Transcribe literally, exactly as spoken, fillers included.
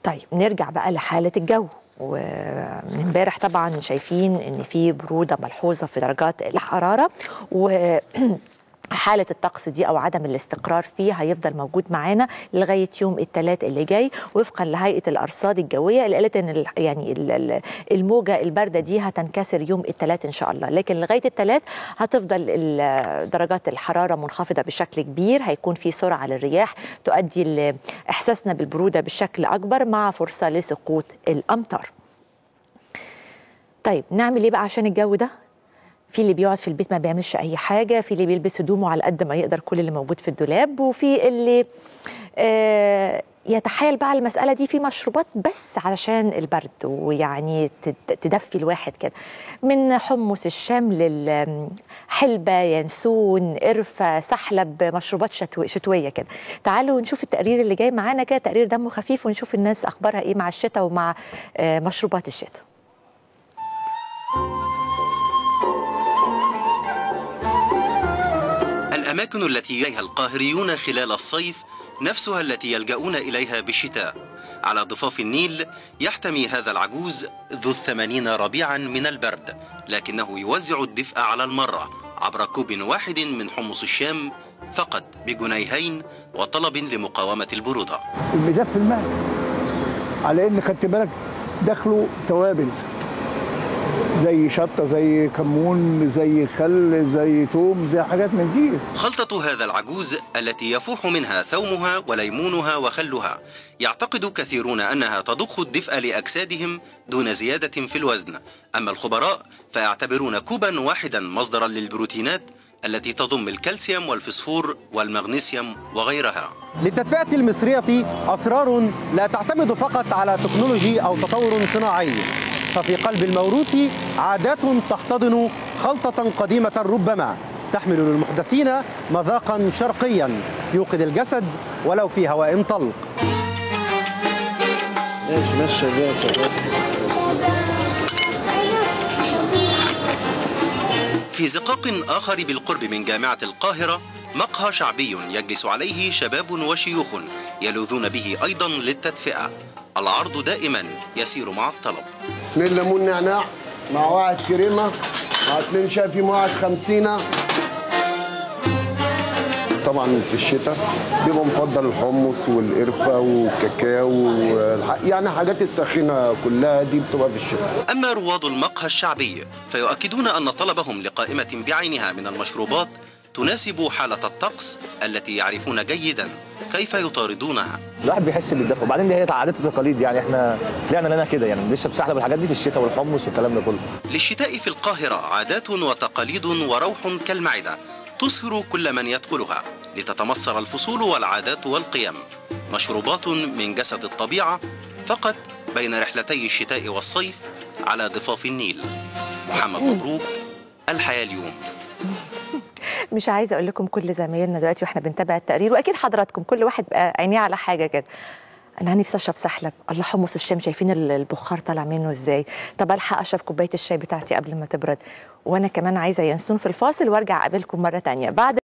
طيب نرجع بقى لحالة الجو. ومن امبارح طبعا شايفين ان في برودة ملحوظة في درجات الحرارة، و حالة الطقس دي أو عدم الاستقرار فيه هيفضل موجود معانا لغاية يوم الثلاث اللي جاي، وفقا لهيئة الأرصاد الجوية اللي قالت إن يعني الموجة الباردة دي هتنكسر يوم الثلاث إن شاء الله، لكن لغاية الثلاث هتفضل درجات الحرارة منخفضة بشكل كبير، هيكون في سرعة للرياح تؤدي لإحساسنا بالبرودة بشكل أكبر مع فرصة لسقوط الأمطار. طيب نعمل إيه بقى عشان الجو ده؟ في اللي بيقعد في البيت ما بيعملش اي حاجه، في اللي بيلبس هدومه على قد ما يقدر كل اللي موجود في الدولاب، وفي اللي آه يتحايل بقى على المساله دي في مشروبات بس علشان البرد، ويعني تدفي الواحد كده، من حمص الشام للحلبه، ينسون، قرفه، سحلب، مشروبات شتو شتويه كده. تعالوا نشوف التقرير اللي جاي معانا كده، تقرير دمه خفيف، ونشوف الناس اخبارها ايه مع الشتاء ومع آه مشروبات الشتاء. الأماكن التي يليها القاهريون خلال الصيف نفسها التي يلجؤون إليها بالشتاء. على ضفاف النيل يحتمي هذا العجوز ذو الثمانين ربيعا من البرد، لكنه يوزع الدفء على المرة عبر كوب واحد من حمص الشام فقط بجنيهين، وطلب لمقاومة البرودة. المدفي الماء على إن خدت بالك دخلوا توابل زي شطة، زي كمون، زي خل، زي توم، زي حاجات من دي. خلطة هذا العجوز التي يفوح منها ثومها وليمونها وخلها، يعتقد كثيرون أنها تضخ الدفء لأجسادهم دون زيادة في الوزن. أما الخبراء فيعتبرون كوبا واحدا مصدرا للبروتينات التي تضم الكالسيوم والفسفور والمغنيسيوم وغيرها. للتدفئة المصرية أسرار لا تعتمد فقط على تكنولوجي أو تطور صناعي، ففي قلب الموروث عادات تحتضن خلطة قديمة ربما تحمل للمحدثين مذاقا شرقيا يوقد الجسد ولو في هواء طلق. ماشي ماشي شغال شغال. في زقاق آخر بالقرب من جامعة القاهرة مقهى شعبي يجلس عليه شباب وشيوخ يلوذون به أيضا للتدفئة. العرض دائما يسير مع الطلب. اتنين ليمون نعناع مع واحد كريمة مع اتنين شاي في واحد خمسينة. طبعا في الشتاء بيبقى مفضل الحمص والقرفة والكاكاو، يعني حاجات الساخنة كلها دي بتبقى في الشتاء. أما رواد المقهى الشعبي فيؤكدون أن طلبهم لقائمة بعينها من المشروبات تناسب حالة الطقس التي يعرفون جيدا كيف يطاردونها. الواحد بيحس بالدفء، وبعدين دي هي عادات وتقاليد، يعني احنا طلعنا لنا كده، يعني بنشرب سحلب والحاجات دي في الشتاء والحمص والكلام ده كله. للشتاء في القاهرة عادات وتقاليد وروح كالمعدة تصهر كل من يدخلها لتتمصر الفصول والعادات والقيم. مشروبات من جسد الطبيعة فقط بين رحلتي الشتاء والصيف على ضفاف النيل. محمد مبروك، الحياة اليوم. مش عايزه اقول لكم كل زمايلنا دلوقتي واحنا بنتابع التقرير، واكيد حضراتكم كل واحد بقى عينيه على حاجه كده. انا نفسي اشرب سحلب، الله حمص الشام شايفين البخار طالع منه ازاي، طب الحق اشرب كوبايه الشاي بتاعتي قبل ما تبرد. وانا كمان عايزه ينسون في الفاصل وارجع اقابلكم مره ثانيه بعد